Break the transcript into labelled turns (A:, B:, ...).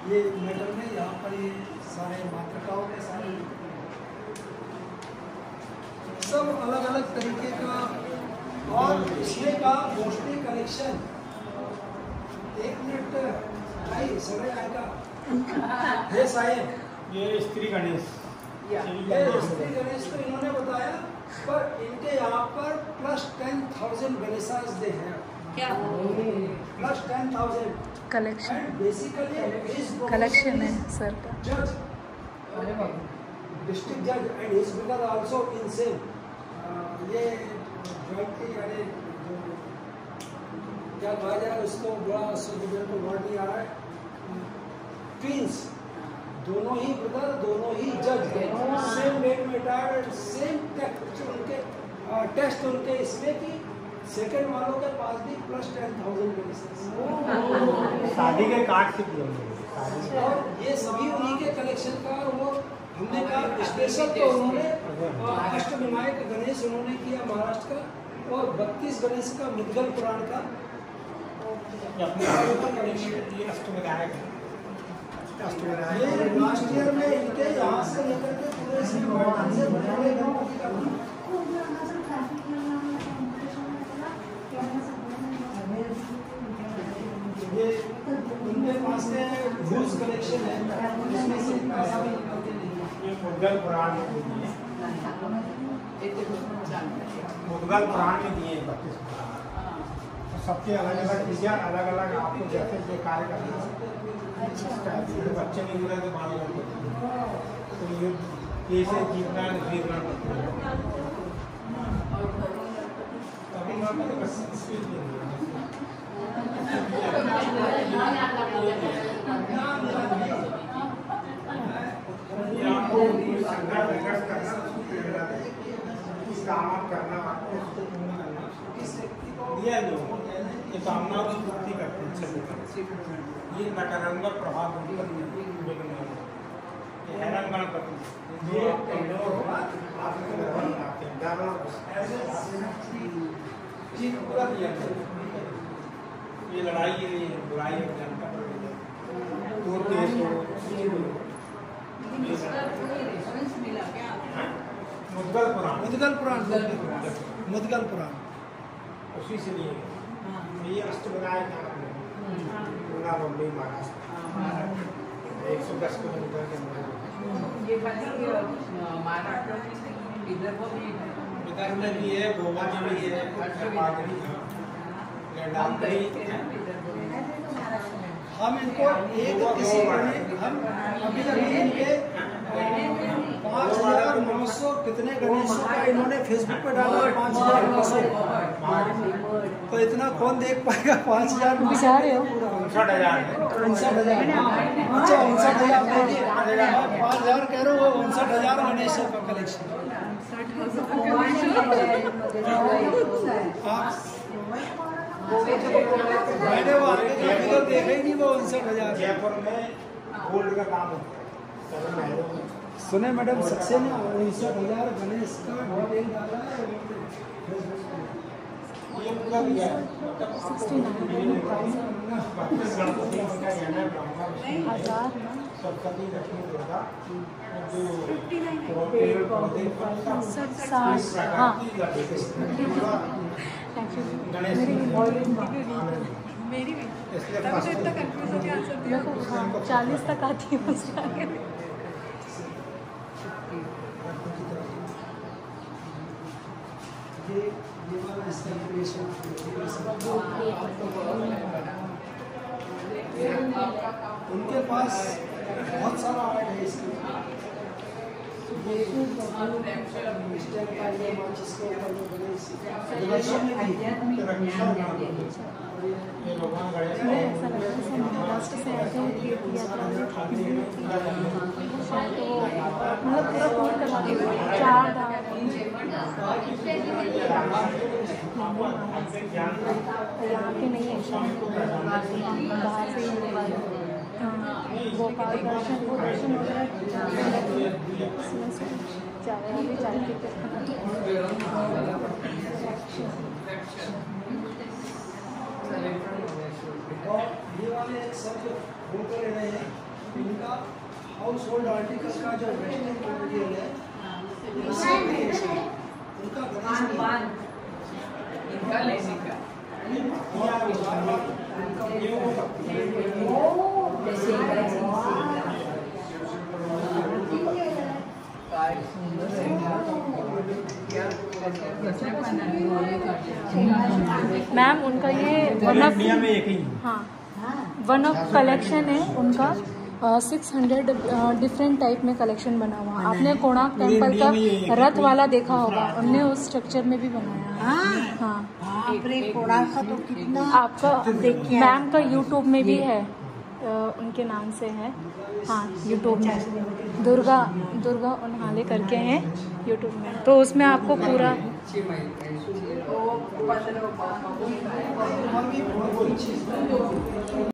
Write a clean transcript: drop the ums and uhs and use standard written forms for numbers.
A: ये मेटल में यहाँ पर ये सारे मातृकाओं के सारे सब अलग अलग तरीके का। और इसमें का मोस्टली कलेक्शन 1 मिनट आई समय आएगा। ये साहेब
B: ये स्त्री गणेश,
A: ये स्त्री गणेश तो इन्होंने बताया, पर इनके यहाँ पर +10,000 गणेशास दे हैं।
C: क्या
A: +10,000
D: कलेक्शन
A: बेसिकली
D: कलेक्शन है सर का।
A: जज डिस्ट्रिक्ट जज and his brother also in same ये ज्वाइंटली यानी जो क्या कहा जाए उसको बड़ा शुद्ध को वर्ड नहीं आ रहा है। ट्विंस दोनों ही ब्रदर दोनों ही जज सेम डेट में रिटायर्ड सेम टेस्ट उनके टेस्ट उनके इसमें की सेकंड वालों के पास भी +10,000
B: शादी के कार्ड से किए
A: और ये सभी उन्हीं के कलेक्शन का। वो हमने कहा स्पेशल तो उन्होंने अष्टविनायक गणेश उन्होंने किया महाराष्ट्र का, और 32 गणेश का मुद्गल पुराण का ये लास्ट ईयर में इनके यहाँ से लेकर के पूरे से बने हुए गणपति का ये उनके पास से यूज कलेक्शन है, इसमें से पैसा भी निकालते नहीं।
B: ये मुद्गल पुराण में दिए, मुद्गल पुराण में दिए 32 सबके अलग अलग चीज़ें अलग अलग आपको जैसे जो कार्य करना है। बच्चे नहीं मिले तो मान लो तो ये से जीतना जीतना अभी वहाँ पे बस स्पीड नहीं आपको संघर्ष करना काम करना आपको दिया जो ये कामनाओं की पूर्ति करते हैं। ये नकारात्मक प्रभाव ये हैरान गणपति जो कमजोर होगा आपको बनाते हैं पूरा दिया ये लड़ाई है बुराई और जनता पर कोर्ट केस हो मुद्गल पुराण
A: मुद्गल पुराण
B: उसी से लिए ये अष्टविनायक पूरा बम्बई महाराष्ट्र 110 किलोमीटर के अंदर। विदर्भ में भी है, गोवा में भी है,
A: हम इनको एक किसी हम अभी इनके 5,900 कितने गणेशों का इन्होंने फेसबुक पे डाला 5,900। तो इतना कौन देख पाएगा 5,000
D: जा रहे हो
B: 59,000
A: अच्छा 59,000 देखिए 5,000 कह रहे हो 59,000 गणेशों का कलेक्शन। मैंने वो आगे का फिगर देखा ही नहीं, वो 59,000।
B: जयपुर में गोल्ड का काम होता है।
A: सुने मैडम सबसे ना 59,000 गणेश का डिटेल डाला है।
B: ये पूरा दिया है
D: 69,000
B: सरस्वती लक्ष्मी दुर्गा
C: मेरी भी
B: इसलिए
C: तब तो इतना कंफ्यूज हो गया आंसर दिया।
D: 40 तक आती है उसके आगे।
A: ये वाला इसका क्रिएशन उनके पास बहुत सारा आर्ट है इसमें। ये
B: ये भगवान गणेश
D: लास्ट से ऐसे किया था शायद वो मतलब पूरा पूरा करवा दिया 4 यहाँ के नहीं है बाहर से ही भोपाल दर्शन वो दर्शन वगैरह चाय भी चाय पीते
A: और ये वाले सब फोटो ले रहे हैं इनका हाउस होल्ड आर्टिकल का जो वेस्टर्न मटेरियल है वो सब भी ऐसे है। उनका गणेश
C: इनका लेने का
D: मैम उनका ये वन ऑफ
B: इंडिया में एक ही
D: हाँ वन ऑफ कलेक्शन है उनका 600 डिफरेंट टाइप में कलेक्शन बना हुआ है। आपने कोणार्क टेम्पल का रथ वाला देखा होगा, उनने उस स्ट्रक्चर में भी बनाया है। हाँ
E: कोणार्क का तो कितना
D: आपका मैम का यूट्यूब में भी है, उनके नाम से है। हाँ यूट्यूब में दुर्गा उन्हाले करके हैं यूट्यूब में, तो उसमें आपको पूरा